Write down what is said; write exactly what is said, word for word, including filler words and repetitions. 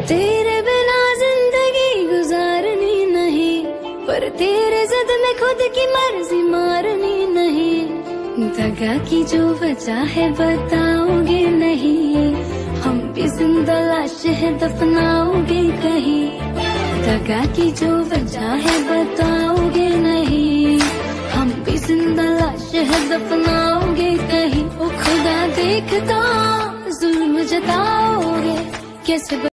तेरे बिना जिंदगी गुजारनी नहीं, पर तेरे जिद में खुद की मर्जी मारनी नहीं। दगा की जो वजह है बताओगे नहीं, हम भी जिंदा लाश है दफनाओगे कहीं। दगा की जो वजह है बताओगे नहीं, हम भी जिंदा लाश है दफनाओगे कहीं। ओ खुदा देखता जुल्म जताओगे कैसे।